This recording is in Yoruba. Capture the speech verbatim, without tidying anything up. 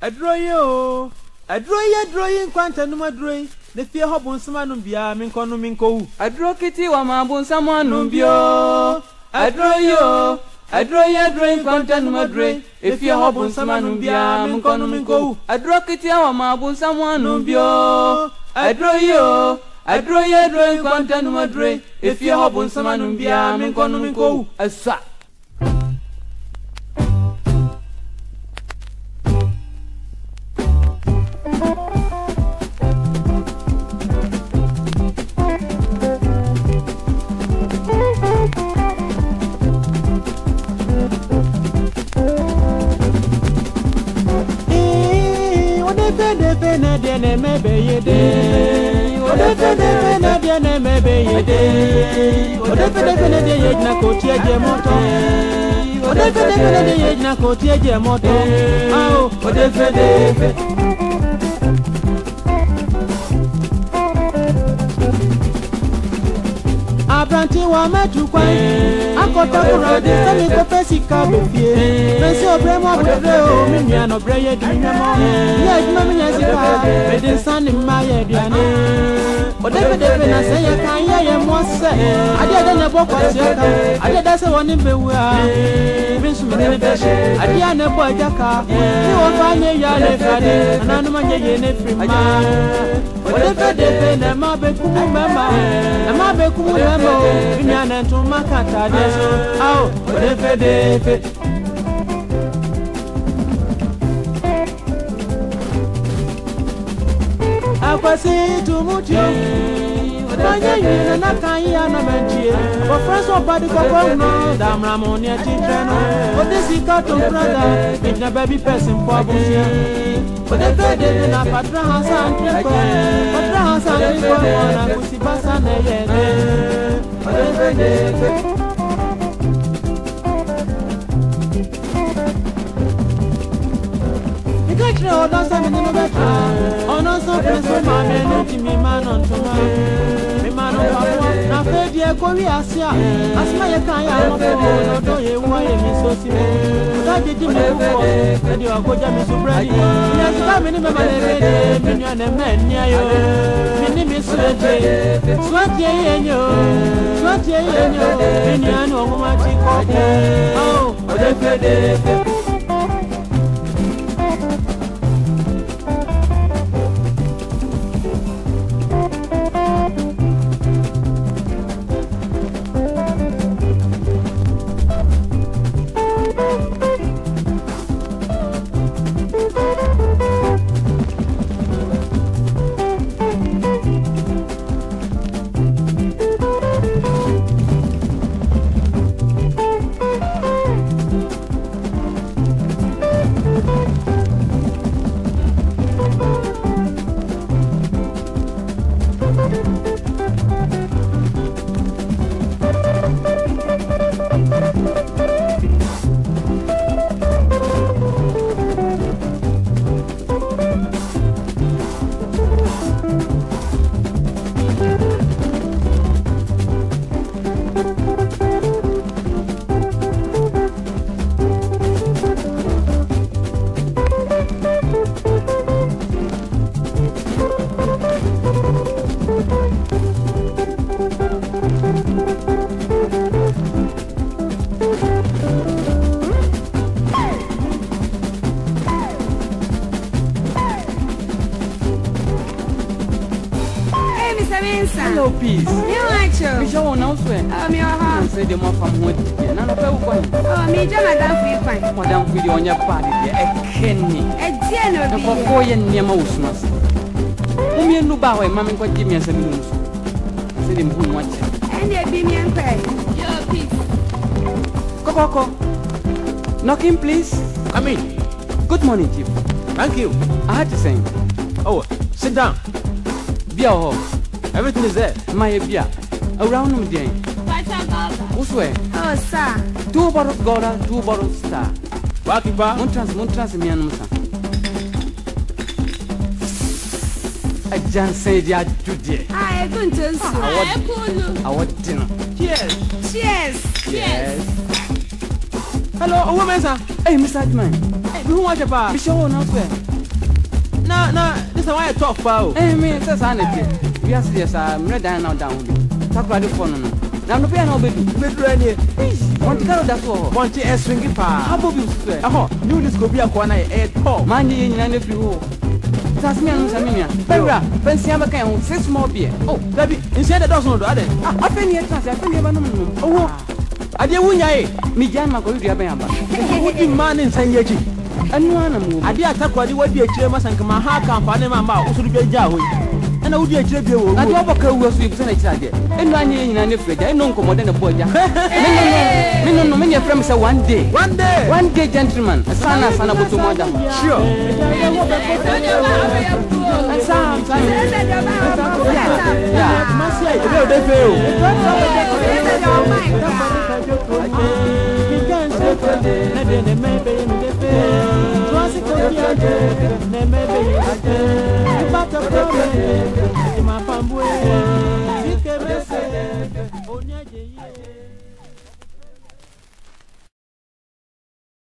Adroyo, adroyo, adroyo, quantum adroy. The fear of Bonsamanum bia, Mincono Minco. Adrokiti wa mabonsamanum bio. Adroyo, adroyo, adroyo, quantum adroy. If you have Bonsamanum bia, Mincono Minco. Adrokiti wa mabonsamanum bio. Adroyo, adroyo, adroyo, quantum adroy. If you have Bonsamanum bia, Mincono Minco. Asa. Maybe you did. What if the Canadian maybe you did? What if the Canadian Nacotia Gemoto? What if the Canadian Nacotia Gemoto? Oh, what if the Abranti wa metu kwa akota kurade sami ko pesi ka befie pesi obremo bebe o minya no breye di nyamo ye aduma minya sika me de sani ma ye duane o de de na se ye kan ye ye mo se ade ade ne boko se ka ade da se woni bewu a binsu me ne be she ade ya ne bo ajaka ni wo fa nye ya le fade ananu ma nye ye ne frima o de de na ma be ku mama na ma be ku mama Vinyana to Makata, oh, whatever they fit. I was saying to Mutio, and I can't hear but first of body go no, damn Ramonia Titrano, but this is got to brother, with the baby person for Busia. But the third day, I patra has and patra has and I could see Bassana. You can't know that's a minute better. On us, so please, my man, to me, man, on tomorrow. Me man, on Papua, now, Fadia, Korea, as my kind of no, you want me so simple. That did you know that you are good at me so brave? Yes, I'm in my million and men near you. My name is Swati, Swati, and you. Swati, and you, and you know what you call it. Oh, whatever. Hello, peace. You like you? We show no sweat. Oh, me or her. Say the more from what? None of them going. Oh, me, Madame Philippine. Madame Philippine on your party. A kenny. A general. And for four years near Mosmas. Me and Lubawa, Mammy, what give me as a news. Say them who want it. And they be me and pray. Your peace. Coco. Knock in, please. Come in. Good morning, Chief. Thank you. I had to say. Oh, sit down. Beer hall. Everything is there. My beer. Around them, Jane. Who's way? Oh, sir. Two bottles Gora, two bottles Star. Wakiba. Montrans, Montrans, and Mianusa. I just said, yeah, Judy. I couldn't tell you. Our dinner. Cheers. Cheers. Yes. Hello, woman, sir. Hey, Miss Adman. Who want your bar? Be sure not where. na na this why I talk foul eh me say sa na tie we are serious ah me dan now down bi takura de phone no na no be na obedu bedu ani monte karo da so monte e swing pa abo bi so e aho new disco bi akwa na e top man ye nyina na free ho tasmi anu samia pewra pensia ba kan ho six more beer oh dabi instead the dozen do ade ah afeni e trans afeni e ba no no owo ade wunya e mi jan ma ko dua ban aba wodi man nsan yeji anu ana mu ade atakwa de wadi akire masanka ma ha ka amfane ma ma usuru bi ja ho ana wodi akire bi wo ade oboka wu so ibusa na kira de enu anye nyina na free ja enu nkomo de na boja me no no me ne frame say one day one day one day gentleman sana sana boto mo da sure Sam, Sam. Yeah, must say, you know, they fail. You can't say,